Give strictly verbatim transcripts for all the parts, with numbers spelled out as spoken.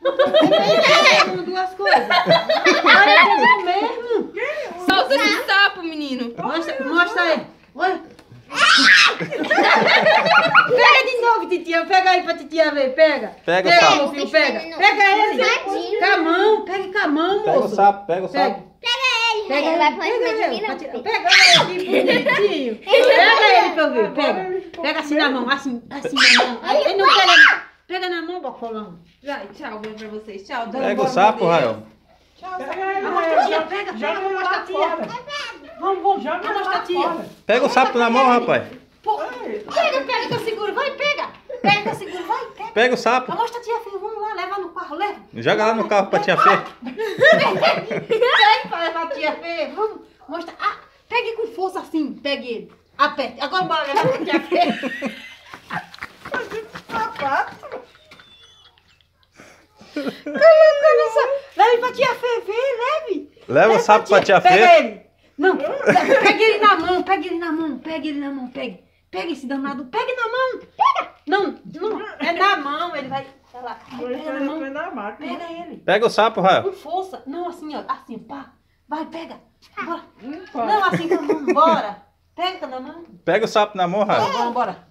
São duas coisas. Olha, pegou mesmo. Solta esse sapo, menino. Mostra, mostra aí. Olha. Pega de novo, titia. Pega aí pra titia ver. Pega. Pega o pega, sapo. Meu filho, pega. Pega ele. Com a mão. Pega com a mão, moço. Pega o sapo, pega o sapo. Pega ele. Pega ele, vai pôr em cima de mim, não. Pega ele, que bonitinho. Pega ele pra eu ver. Pega. Pega assim na mão. Assim, assim na mão. Ele não pega. Pega na mão, bocolão. Vai, tchau, beijo pra vocês. Tchau. Pega o sapo, Rael. Tchau, pega, pega, pega, pega, vamos mostrar a tia. Vamos, vamos, vamos mostrar a tia. Pega o sapo na mão, rapaz. Pô, pega, pega que eu seguro, vai, pega. Pega que eu seguro, vai, pega. Pega o sapo. Vamos mostrar a tia Fê, vamos lá, leva no carro, leva. Joga lá no carro pra tia Fê. Pega pra levar a tia Fê, vamos mostrar. Ah, pegue com força assim, pegue ele. Aperte, agora bora levar pra tia Fê. Leve pra tia Fê, vê, leve. Leva o sapo pra tia Fê. Pega ele. Não, pega ele na mão, pega ele na mão, pega ele na mão, pega. Pega esse danado, pega na mão. Pega. Não, não, é na mão, ele vai. Olha lá, pega na mão. Pega ele. Pega o sapo, Rael. Com força. Não, assim, ó, assim, pá. Vai, pega. Bora. Não, assim com a mão, bora. Pega na mão. Pega o sapo na mão, Rael. Bora, bora.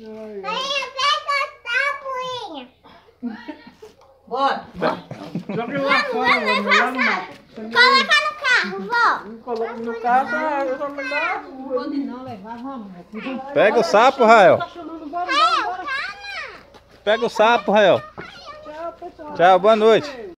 Bora. Joga lá fora, lá no mato. Coloca no carro, vó. Coloca no carro, eu vou mandar. Não pode não levar, vamos. Pega o sapo, Rael. Tá chamando, bora, bora, bora. Pega o sapo, Rael. Tchau, boa noite.